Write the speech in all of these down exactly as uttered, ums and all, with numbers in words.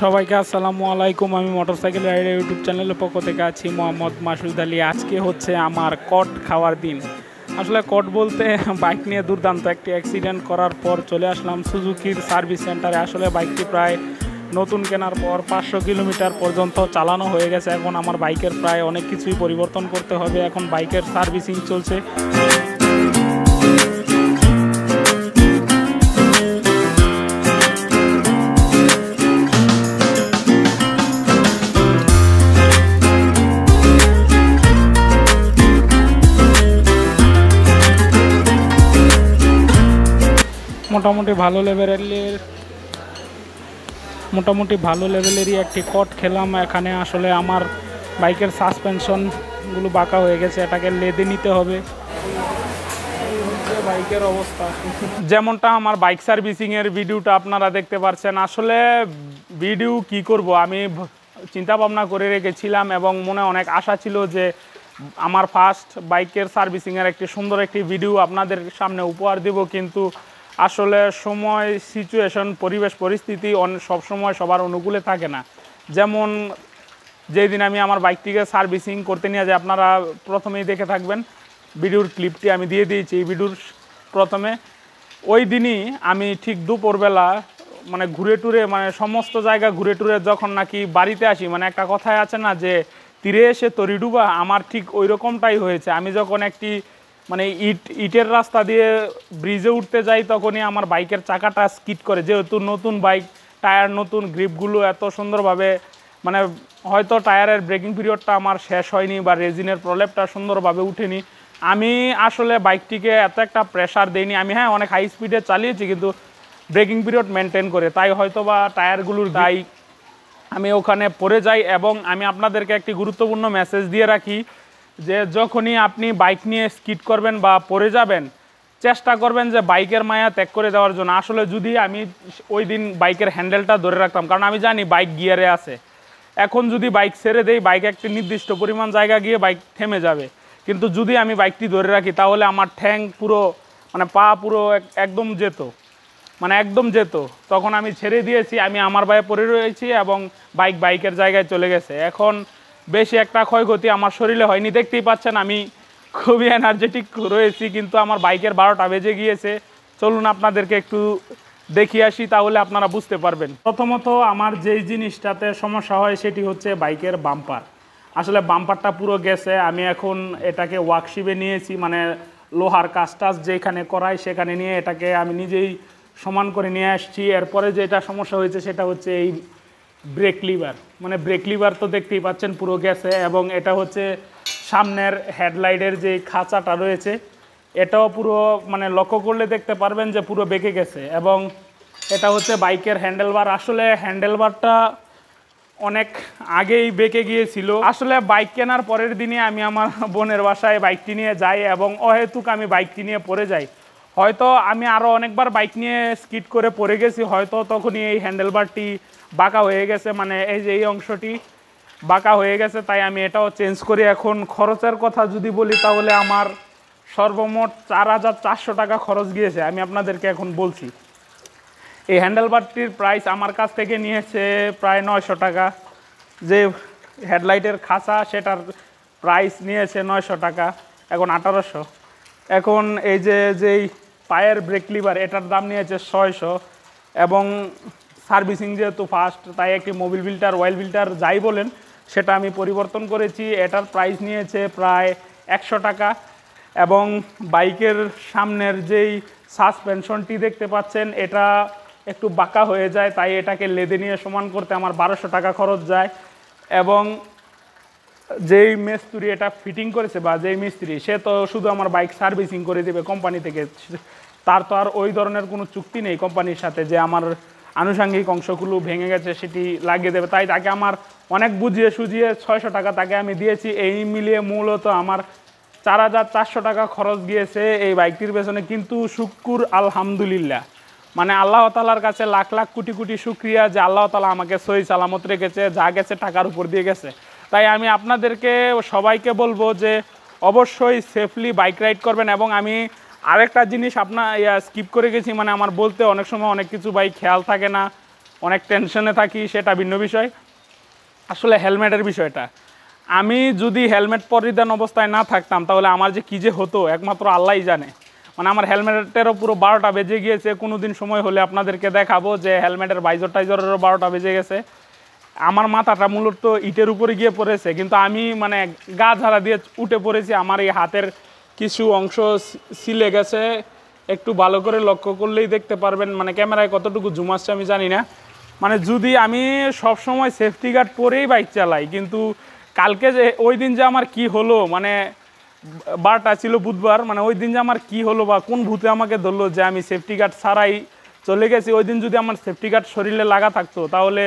সবাইকে আসসালামু আলাইকুম। আমি মোটরসাইকেল রাইডার ইউটিউব চ্যানেলের পক্ষ থেকে আছি মোহাম্মদ মাসুদ আলী। আজকে হচ্ছে আমার কট খাওয়ার দিন। আসলে কট বলতে বাইক নিয়ে দুর্দান্ত একটি অ্যাক্সিডেন্ট করার পর চলে আসলাম সুজুকির সার্ভিস সেন্টারে। আসলে বাইকটি প্রায় নতুন কেনার পর পাঁচশো কিলোমিটার পর্যন্ত চালানো হয়ে গেছে। এখন আমার বাইকের প্রায় অনেক কিছুই পরিবর্তন করতে হবে। এখন বাইকের সার্ভিসিং চলছে। মোটামুটি ভালো লেভেলের মোটামুটি ভালো লেভেলেরই একটি কট খেলাম। এখানে আসলে আমার বাইকের সাসপেনশনগুলো বাঁকা হয়ে গেছে, এটাকে লেদে নিতে হবে। বাইকের অবস্থা যেমনটা আমার বাইক সার্ভিসিংয়ের ভিডিওটা আপনারা দেখতে পাচ্ছেন। আসলে ভিডিও কি করব, আমি চিন্তা ভাবনা করে রেখেছিলাম এবং মনে অনেক আশা ছিল যে আমার ফার্স্ট বাইকের সার্ভিসিংয়ের একটি সুন্দর একটি ভিডিও আপনাদের সামনে উপহার দেব, কিন্তু আসলে সময়, সিচুয়েশন, পরিবেশ পরিস্থিতি সবসময় সবার অনুকূলে থাকে না। যেমন যেই দিন আমি আমার বাইকটিকে সার্ভিসিং করতে নিয়ে যাই, আপনারা প্রথমেই দেখে থাকবেন ভিডিওর ক্লিপটি আমি দিয়ে দিয়েছি এই ভিডিওর প্রথমে। ওই দিনই আমি ঠিক দুপুরবেলা মানে ঘুরে টুরে মানে সমস্ত জায়গা ঘুরে টুরে যখন নাকি বাড়িতে আসি, মানে একটা কথাই আছে না যে তীরে এসে তরি ডুবা, আমার ঠিক ওই রকমটাই হয়েছে। আমি যখন একটি মানে ইট ইটের রাস্তা দিয়ে ব্রিজে উঠতে যাই, তখনই আমার বাইকের চাকাটা স্কিড করে। যেহেতু নতুন বাইক, টায়ার নতুন, গ্রিপগুলো এত সুন্দরভাবে মানে হয়তো টায়ারের ব্রেকিং পিরিয়ডটা আমার শেষ হয়নি বা রেজিনের প্রলেপটা সুন্দরভাবে উঠেনি। আমি আসলে বাইকটিকে এত একটা প্রেশার দেইনি। আমি হ্যাঁ অনেক হাই স্পিডে চালিয়েছি, কিন্তু ব্রেকিং পিরিয়ড মেনটেন করে, তাই হয়তো বা টায়ারগুলোর তাই আমি ওখানে পড়ে যাই। এবং আমি আপনাদেরকে একটি গুরুত্বপূর্ণ মেসেজ দিয়ে রাখি যে যখনই আপনি বাইক নিয়ে স্কিড করবেন বা পড়ে যাবেন, চেষ্টা করবেন যে বাইকের মায়া ত্যাগ করে দেওয়ার জন্য। আসলে যদি আমি ওই দিন বাইকের হ্যান্ডেলটা ধরে রাখতাম, কারণ আমি জানি বাইক গিয়ারে আছে, এখন যদি বাইক ছেড়ে দেই বাইক একটি নির্দিষ্ট পরিমাণ জায়গা গিয়ে বাইক থেমে যাবে। কিন্তু যদি আমি বাইকটি ধরে রাখি তাহলে আমার ঠ্যাং পুরো মানে পা পুরো একদম যেত, মানে একদম যেত। তখন আমি ছেড়ে দিয়েছি, আমি আমার বাইরে পড়ে রয়েছি এবং বাইক বাইকের জায়গায় চলে গেছে। এখন বেশি একটা ক্ষয়ক্ষতি আমার শরীরে হয়নি, দেখতেই পাচ্ছেন আমি খুবই এনার্জেটিক রয়েছি, কিন্তু আমার বাইকের বারোটা বেজে গিয়েছে। চলুন আপনাদেরকে একটু দেখিয়ে আসি, তাহলে আপনারা বুঝতে পারবেন। প্রথমত আমার যেই জিনিসটাতে সমস্যা হয় সেটি হচ্ছে বাইকের বাম্পার। আসলে বাম্পারটা পুরো গেছে। আমি এখন এটাকে ওয়ার্কশিপে নিয়েছি, মানে লোহার কাজ টাজ যেখানে করাই সেখানে নিয়ে এটাকে আমি নিজেই সমান করে নিয়ে আসছি। এরপরে যেটা সমস্যা হয়েছে সেটা হচ্ছে এই ব্রেক লিভার, মানে ব্রেক লিভার তো দেখতেই পাচ্ছেন পুরো গেছে। এবং এটা হচ্ছে সামনের হেডলাইটের যে খাঁচাটা রয়েছে, এটাও পুরো মানে লক্ষ্য করলে দেখতে পারবেন যে পুরো বেঁকে গেছে। এবং এটা হচ্ছে বাইকের হ্যান্ডেলবার। আসলে হ্যান্ডেলবারটা অনেক আগেই বেঁকে গিয়েছিল। আসলে বাইক কেনার পরের দিনে আমি আমার বোনের বাসায় বাইকটি নিয়ে যাই এবং অহেতুক আমি বাইকটি নিয়ে পড়ে যাই। হয়তো আমি আরও অনেকবার বাইক নিয়ে স্কিড করে পড়ে গেছি, হয়তো তখনই এই হ্যান্ডেলবারটি বাঁকা হয়ে গেছে, মানে এই যে এই অংশটি বাঁকা হয়ে গেছে, তাই আমি এটাও চেঞ্জ করি। এখন খরচের কথা যদি বলি তাহলে আমার সর্বমোট চার হাজার চারশো টাকা খরচ গিয়েছে। আমি আপনাদেরকে এখন বলছি এই হ্যান্ডেলবারটির প্রাইস আমার কাছ থেকে নিয়েছে প্রায় নয়শো টাকা। যে হেডলাইটের খাঁচা সেটার প্রাইস নিয়েছে নয়শো টাকা, এখন আঠারোশো। এখন এই যে যেই পায়ের ব্রেক লিভার এটার দাম নিয়েছে ছয়শো। এবং সার্ভিসিং যেহেতু ফাস্ট, তাই একটি মোবিল ফিল্টার, অয়েল ফিল্টার যাই বলেন সেটা আমি পরিবর্তন করেছি, এটার প্রাইস নিয়েছে প্রায় একশো টাকা। এবং বাইকের সামনের যেই সাসপেনশনটি দেখতে পাচ্ছেন এটা একটু বাঁকা হয়ে যায়, তাই এটাকে লেদে নিয়ে সমান করতে আমার বারোশো টাকা খরচ যায়। এবং যেই মিস্ত্রি এটা ফিটিং করেছে বা যেই মিস্ত্রি, সে তো শুধু আমার বাইক সার্ভিসিং করে দেবে কোম্পানি থেকে, তার তো আর ওই ধরনের কোনো চুক্তি নেই কোম্পানির সাথে যে আমার আনুষঙ্গিক অংশগুলো ভেঙে গেছে সেটি লাগিয়ে দেবে। তাই তাকে আমার অনেক বুঝিয়ে সুঝিয়ে ছয়শো টাকা তাকে আমি দিয়েছি। এই মিলিয়ে মূলত আমার চার হাজার চারশো টাকা খরচ গিয়েছে এই বাইকটির পেছনে। কিন্তু শুক্র আলহামদুলিল্লাহ, মানে আল্লাহ তাআলার কাছে লাখ লাখ কোটি কোটি শুক্রিয়া যে আল্লাহ তাআলা আমাকে সহি সালামত রেখেছে, যা গেছে টাকার উপর দিয়ে গেছে। তাই আমি আপনাদেরকে সবাইকে বলবো যে অবশ্যই সেফলি বাইক রাইড করবেন। এবং আমি আরেকটা জিনিস আপনার স্কিপ করে গেছি, মানে আমার বলতে অনেক সময় অনেক কিছু বাইক খেয়াল থাকে না, অনেক টেনশনে থাকি সেটা ভিন্ন বিষয়। আসলে হেলমেটের বিষয়টা, আমি যদি হেলমেট পরিধান অবস্থায় না থাকতাম তাহলে আমার যে কী যে হতো একমাত্র আল্লাহই জানে। মানে আমার হেলমেটেরও পুরো বারোটা বেজে গিয়েছে। কোনো দিন সময় হলে আপনাদেরকে দেখাবো যে হেলমেটের ভাইজর টাইজরেরও বারোটা বেজে গেছে। আমার মাথাটা মূলত ইটের উপরে গিয়ে পড়েছে, কিন্তু আমি মানে গা ঝাড়া দিয়ে উঠে পড়েছি। আমার এই হাতের কিছু অংশ ছিলে গেছে, একটু ভালো করে লক্ষ্য করলেই দেখতে পারবেন। মানে ক্যামেরায় কতটুকু জুম আসছে আমি জানি না। মানে যদি আমি সব সময় সেফটি গার্ড পরেই বাইক চালাই, কিন্তু কালকে যে ওই দিন যে আমার কি হলো, মানে বারটা ছিল বুধবার, মানে ওই দিন যে আমার কি হলো বা কোন ভূতে আমাকে ধরলো যে আমি সেফটি গার্ড ছাড়াই চলে গেছি। ওই দিন যদি আমার সেফটি গার্ড শরীরে লাগা থাকতো তাহলে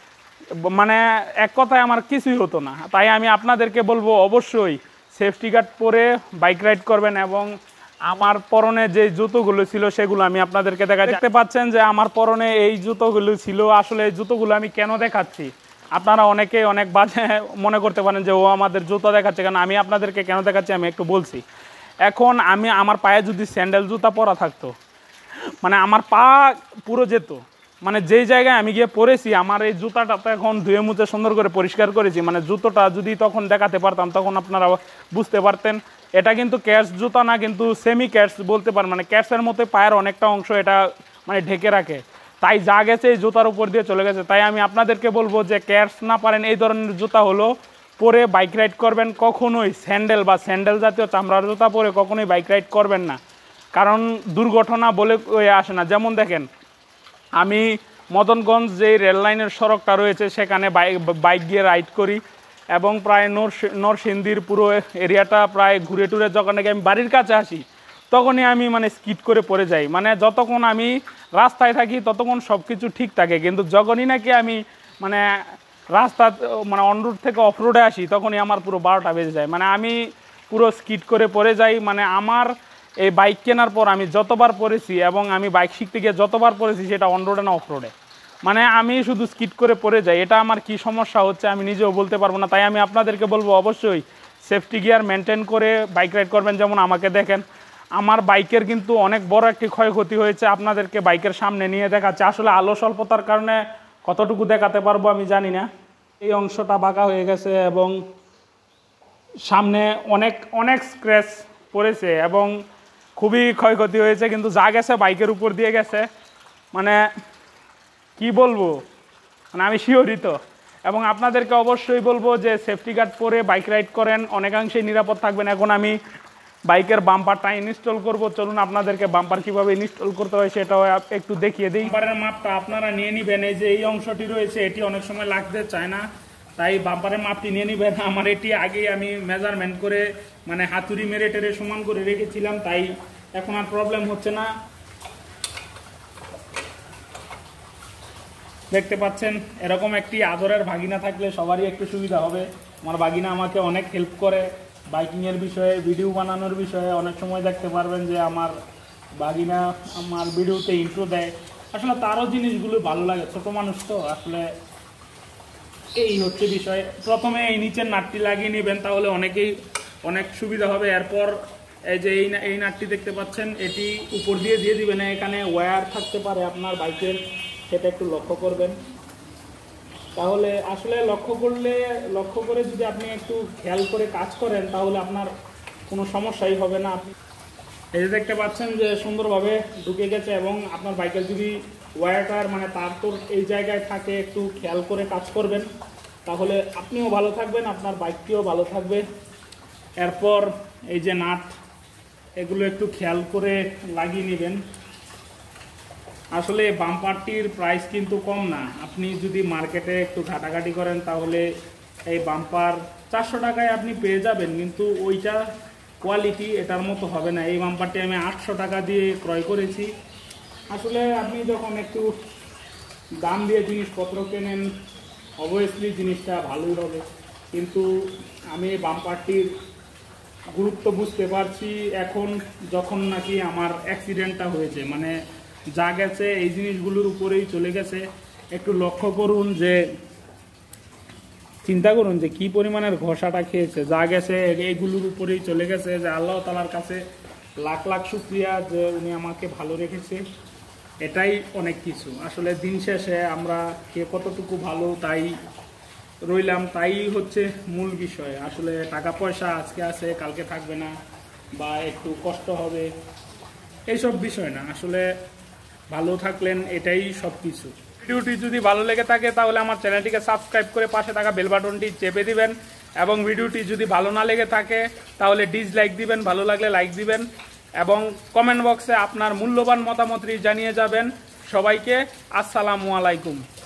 মানে এক কথায় আমার কিছুই হতো না। তাই আমি আপনাদেরকে বলবো অবশ্যই সেফটি গার্ড পরে বাইক রাইড করবেন। এবং আমার পরনে যে জুতোগুলো ছিল সেগুলো আমি আপনাদেরকে দেখা দেখতে পাচ্ছেন যে আমার পরনে এই জুতোগুলো ছিল। আসলে এই জুতোগুলো আমি কেন দেখাচ্ছি, আপনারা অনেকে অনেক বাজে মনে করতে পারেন যে ও আমাদের জুতো দেখাচ্ছে কেন। আমি আপনাদেরকে কেন দেখাচ্ছি আমি একটু বলছি। এখন আমি আমার পায়ে যদি স্যান্ডেল জুতা পরা থাকতো, মানে আমার পা পুরো যেত। মানে যেই জায়গায় আমি গিয়ে পরেছি, আমার এই জুতাটা তো এখন ধুয়ে মুছে সুন্দর করে পরিষ্কার করেছি। মানে জুতোটা যদি তখন দেখাতে পারতাম তখন আপনারা বুঝতে পারতেন। এটা কিন্তু ক্যাটস জুতা না, কিন্তু সেমি ক্যাটস বলতে পারেন। মানে ক্যাটসের মতো পায়ের অনেকটা অংশ এটা মানে ঢেকে রাখে, তাই যা গেছে এই জুতার উপর দিয়ে চলে গেছে। তাই আমি আপনাদেরকে বলবো যে ক্যাটস না পারেন এই ধরনের জুতা হলো পরে বাইক রাইড করবেন। কখনোই স্যান্ডেল বা স্যান্ডেল জাতীয় চামড়ার জুতা পরে কখনোই বাইক রাইড করবেন না, কারণ দুর্ঘটনা বলে আসে না। যেমন দেখেন, আমি মদনগঞ্জ যেই রেল লাইনের সড়কটা রয়েছে সেখানে বাইক বাইক গিয়ে রাইড করি, এবং প্রায় নরসিংদীর পুরো এরিয়াটা প্রায় ঘুরে টুরে যখন নাকি আমি বাড়ির কাছে আসি তখনই আমি মানে স্কিড করে পড়ে যাই। মানে যতক্ষণ আমি রাস্তায় থাকি ততক্ষণ সব কিছু ঠিক থাকে, কিন্তু যখনই নাকি আমি মানে রাস্তা মানে অন রুট থেকে অফ রোডে আসি তখনই আমার পুরো বারোটা বেজে যায়। মানে আমি পুরো স্কিড করে পড়ে যাই। মানে আমার এই বাইক কেনার পর আমি যতবার পড়েছি এবং আমি বাইক শিখতে গিয়ে যতবার পড়েছি সেটা অন রোডে না অফ রোডে, মানে আমি শুধু স্কিড করে পড়ে যাই। এটা আমার কি সমস্যা হচ্ছে আমি নিজেও বলতে পারবো না। তাই আমি আপনাদেরকে বলবো অবশ্যই সেফটি গিয়ার মেনটেন করে বাইক রাইড করবেন। যেমন আমাকে দেখেন, আমার বাইকের কিন্তু অনেক বড় একটি ক্ষয়ক্ষতি হয়েছে। আপনাদেরকে বাইকের সামনে নিয়ে দেখাচ্ছে। আসলে আলো স্বল্পতার কারণে কতটুকু দেখাতে পারবো আমি জানি না। এই অংশটা বাঁকা হয়ে গেছে এবং সামনে অনেক অনেক স্ক্র্যাচ পড়েছে এবং খুবই ক্ষয়ক্ষতি হয়েছে, কিন্তু যা গেছে বাইকের উপর দিয়ে গেছে। মানে কি বলবো, মানে আমি শিওরিত। এবং আপনাদেরকে অবশ্যই বলবো যে সেফটি গার্ড পরে বাইক রাইড করেন, অনেকাংশেই নিরাপদ থাকবেন। এখন আমি বাইকের বাম্পারটা ইনস্টল করব। চলুন আপনাদেরকে বাম্পার কীভাবে ইনস্টল করতে হয় সেটাও একটু দেখিয়ে দিই। বাম্পারের মাপটা আপনারা নিয়ে নেবেন। এই যে এই অংশটি রয়েছে এটি অনেক সময় লাগতে চায় না, তাই বাম্পারের মাপটি নিয়ে নেবেন। আমার এটি আগেই আমি মেজারমেন্ট করে মানে হাতুড়ি মেরে টেরে সমান করে রেখেছিলাম, তাই এখন আর প্রবলেম হচ্ছে না। দেখতে পাচ্ছেন এরকম একটি আদরের ভাগিনা থাকলে সবারই একটু সুবিধা হবে। আমার ভাগিনা আমাকে অনেক হেল্প করে বাইকিংয়ের বিষয়ে, ভিডিও বানানোর বিষয়ে। অনেক সময় দেখতে পারবেন যে আমার ভাগিনা আমার ভিডিওতে ইন্ট্রো দেয়। আসলে তারও জিনিসগুলো ভালো লাগে, ছোটো মানুষ তো। আসলে এই হচ্ছে বিষয়। প্রথমে এই নিচের নাটটি লাগিয়ে নেবেন, তাহলে অনেকেই অনেক সুবিধা হবে। এরপর এই যে এই এই নাটটি দেখতে পাচ্ছেন এটি উপর দিয়ে দিয়ে দিবেন। এখানে ওয়্যার থাকতে পারে আপনার বাইকের, সেটা একটু লক্ষ্য করবেন। তাহলে আসলে লক্ষ্য করলে লক্ষ্য করে যদি আপনি একটু খেয়াল করে কাজ করেন তাহলে আপনার কোনো সমস্যাই হবে না। আপনি এই যে দেখতে পাচ্ছেন যে সুন্দরভাবে ঢুকে গেছে, এবং আপনার বাইকের যদি ওয়্যারটার মানে তার তোর এই জায়গায় থাকে একটু খেয়াল করে কাজ করবেন, তাহলে আপনিও ভালো থাকবেন, আপনার বাইকটিও ভালো থাকবে। এরপর এই যে নাট, এগুলো একটু খেয়াল করে লাগিয়ে নেবেন। আসলে বাম্পারটির প্রাইস কিন্তু কম না। আপনি যদি মার্কেটে একটু ঘাটাঘাটি করেন তাহলে এই বাম্পার চারশো টাকায় আপনি পেয়ে যাবেন, কিন্তু ওইটা কোয়ালিটি এটার মতো হবে না। এই বাম্পারটি আমি আটশো টাকা দিয়ে ক্রয় করেছি। আসলে আপনি যখন একটু দাম দিয়ে জিনিসপত্র কেনেন অবভিয়াসলি জিনিসটা ভালোই হবে, কিন্তু আমি বাম্পারটির গুরুত্ব বুঝতে পারছি এখন যখন নাকি আমার অ্যাক্সিডেন্টটা হয়েছে। মানে যা গেছে এই জিনিসগুলোর উপরেই চলে গেছে। একটু লক্ষ্য করুন, যে চিন্তা করুন যে কি পরিমাণের ঘষাটা খেয়েছে। যা গেছে এইগুলোর উপরেই চলে গেছে। যে আল্লাহ তাআলার কাছে লাখ লাখ শুকরিয়া যে উনি আমাকে ভালো রেখেছে। এটাই অনেক কিছু। আসলে দিন শেষে আমরা কে কতটুকু ভালো তাই রইলাম, তাই হচ্ছে মূল বিষয়। আসলে টাকা পয়সা আজকে আছে কালকে থাকবে না, বা একটু কষ্ট হবে, এইসব বিষয় না। আসলে ভালো থাকলেন, এটাই সব কিছু। ভিডিওটি যদি ভালো লেগে থাকে তাহলে আমার চ্যানেলটিকে সাবস্ক্রাইব করে পাশে থাকা বেল বাটনটি চেপে দিবেন, এবং ভিডিওটি যদি ভালো না লেগে থাকে তাহলে ডিসলাইক দিবেন, ভালো লাগলে লাইক দিবেন, এবং কমেন্ট বক্সে আপনার মূল্যবান মতামতটি জানিয়ে যাবেন। সবাইকে আসসালামু আলাইকুম।